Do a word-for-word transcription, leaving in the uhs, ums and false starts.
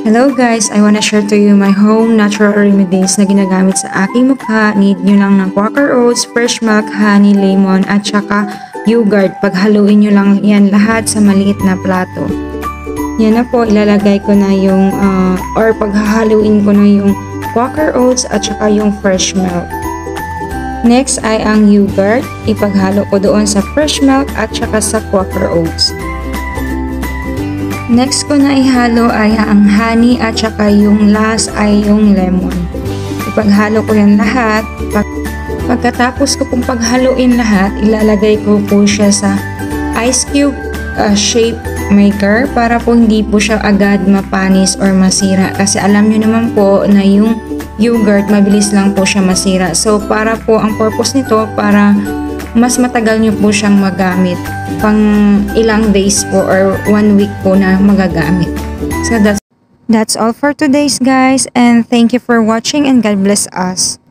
Hello guys! I wanna share to you my home natural remedies na ginagamit sa aking mukha. Need nyo lang ng quaker oats, fresh milk, honey, lemon, at saka yogurt. Paghaluin nyo lang yan lahat sa maliit na plato. Yan na po, ilalagay ko na yung, uh, or paghahaluin ko na yung quaker oats at saka yung fresh milk. Next ay ang yogurt. Ipaghalo ko doon sa fresh milk at saka sa quaker oats. Next ko na ihalo ay ang honey at saka yung last ay yung lemon. Ipaghalo ko yan lahat. Pag pagkatapos ko pong paghaluin lahat, ilalagay ko po siya sa ice cube uh, shape maker para po hindi po siya agad mapanis or masira. Kasi alam nyo naman po na yung yogurt mabilis lang po siya masira. So para po ang purpose nito para mas matagal nyo po siyang magamit pang ilang days po or one week po na magagamit. So that's, that's all for today's guys, and thank you for watching and God bless us.